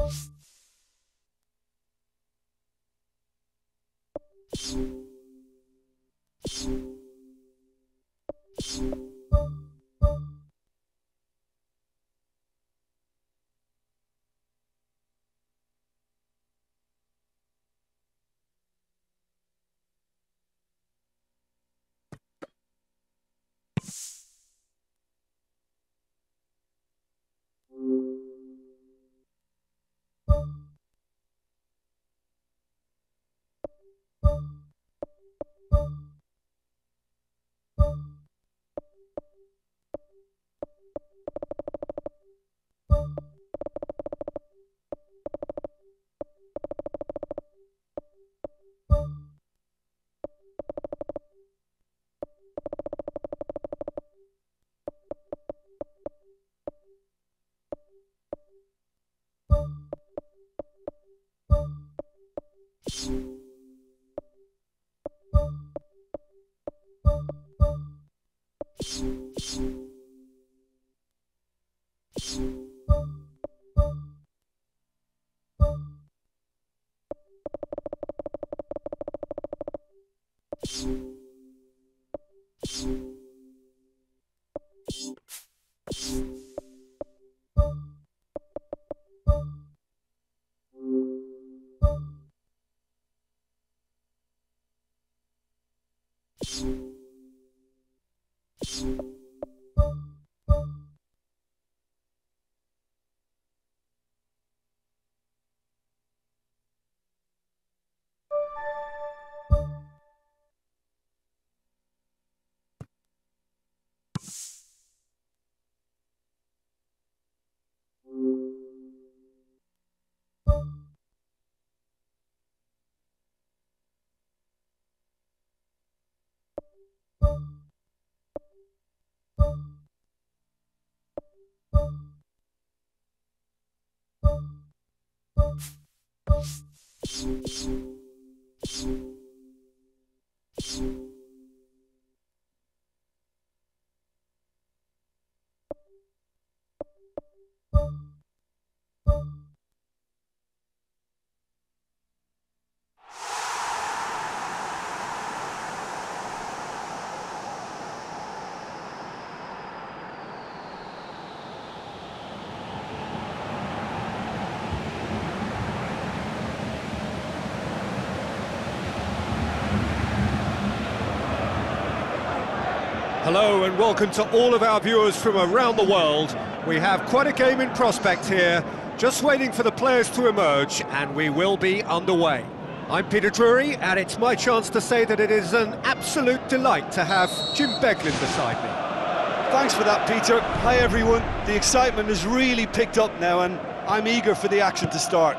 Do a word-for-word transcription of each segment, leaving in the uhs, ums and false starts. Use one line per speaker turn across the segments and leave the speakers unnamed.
Hello and welcome to all of our viewers from around the world. We have quite a game in prospect here, just waiting for the players to emerge, and we will be underway. I'm Peter Drury, and it's my chance to say that it is an absolute delight to have Jim Beglin beside me.
Thanks for that, Peter. Hi everyone. The excitement has really picked up now, and I'm eager for the action to start.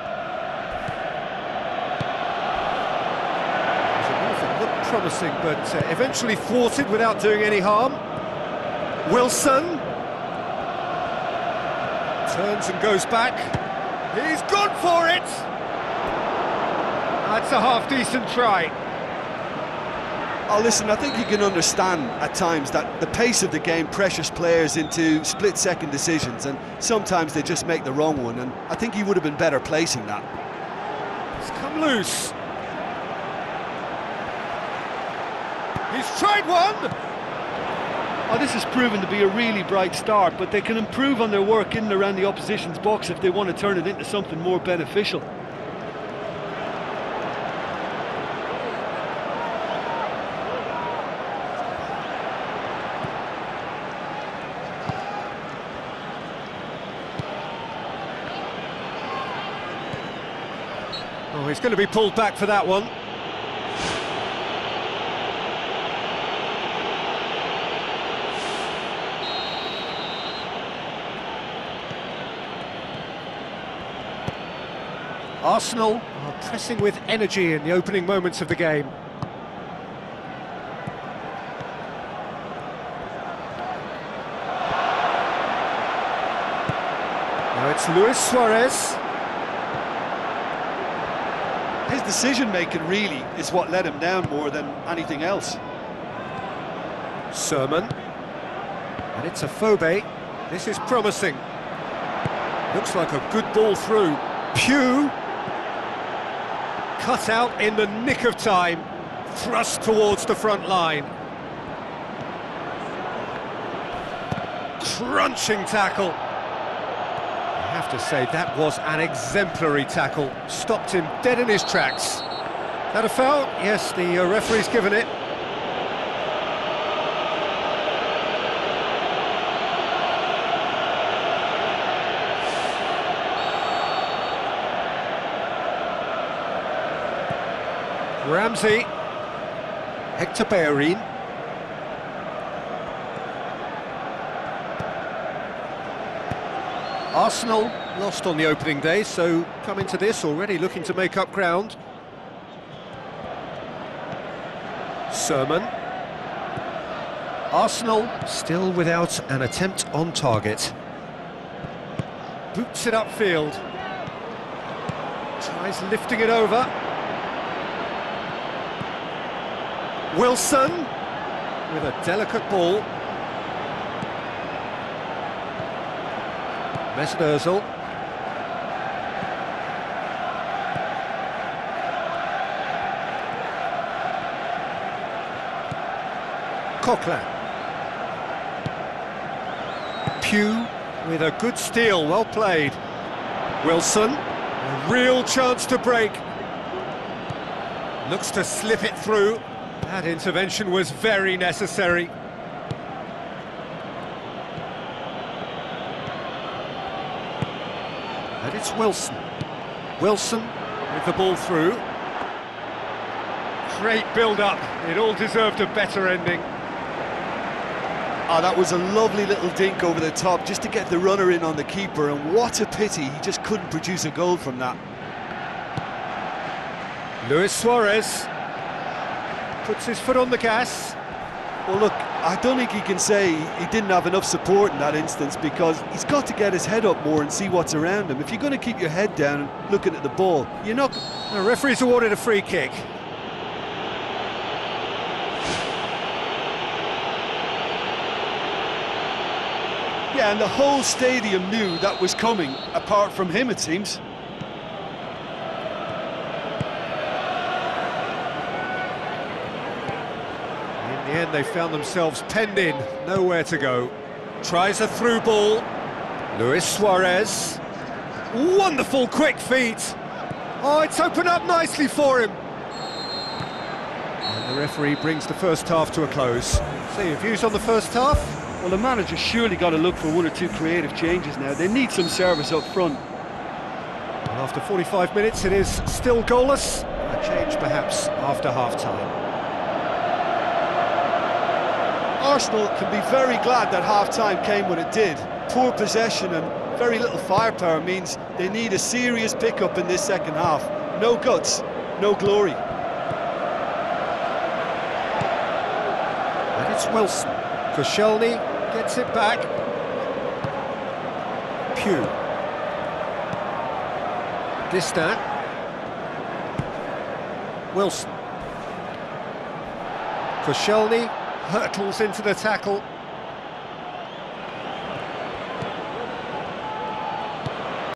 Promising, but uh, eventually thwarted without doing any harm. Wilson turns and goes back. He's gone for it. That's a half-decent try.
Oh, listen, I think you can understand at times that the pace of the game pressures players into split-second decisions, and sometimes they just make the wrong one, and I think he would have been better placing that.
It's come loose. He's tried one!
Oh, this has proven to be a really bright start, but they can improve on their work in and around the opposition's box if they want to turn it into something more beneficial.
Oh, he's going to be pulled back for that one. Arsenal are pressing with energy in the opening moments of the game. Now it's Luis Suarez.
His decision-making really is what let him down more than anything else.
Sermon. And it's a Phobe. This is promising. Looks like a good ball through. Pugh. Cut out in the nick of time. Thrust towards the front line. Crunching tackle. I have to say, that was an exemplary tackle. Stopped him dead in his tracks. That a foul? Yes, the uh, referee's given it. Ramsey. Hector Bellerin. Arsenal lost on the opening day, so come into this already looking to make up ground. Sermon. Arsenal still without an attempt on target. Boots it upfield. Tries lifting it over. Wilson with a delicate ball. Mesut Ozil. Coquelin. Pugh with a good steal, well played. Wilson, a real chance to break. Looks to slip it through. That intervention was very necessary. And it's Wilson. Wilson with the ball through. Great build-up. It all deserved a better ending.
Oh, that was a lovely little dink over the top just to get the runner in on the keeper, and what a pity he just couldn't produce a goal from that.
Luis Suarez puts his foot on the gas.
Well, look, I don't think he can say he didn't have enough support in that instance, because he's got to get his head up more and see what's around him. If you're going to keep your head down and looking at the ball, you're not...
The referee's awarded a free kick.
Yeah, and the whole stadium knew that was coming, apart from him, it seems.
In the end, they found themselves penned in, nowhere to go. Tries a through ball. Luis Suarez. Wonderful quick feet. Oh, it's opened up nicely for him. And the referee brings the first half to a close. So your views on the first half?
Well, the manager's surely got to look for one or two creative changes now. They need some service up front.
And after forty-five minutes, it is still goalless. A change perhaps after half-time.
Arsenal can be very glad that half-time came when it did. Poor possession and very little firepower means they need a serious pickup in this second half. No guts, no glory.
And it's Wilson. Koscielny gets it back. Pugh. Distin. Wilson. Koscielny hurtles into the tackle.